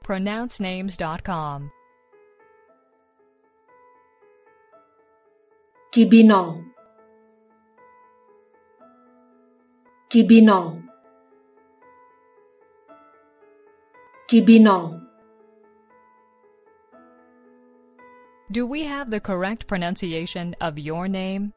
pronouncenames.com. Cibinong, Cibinong, Cibinong. Do we have the correct pronunciation of your name?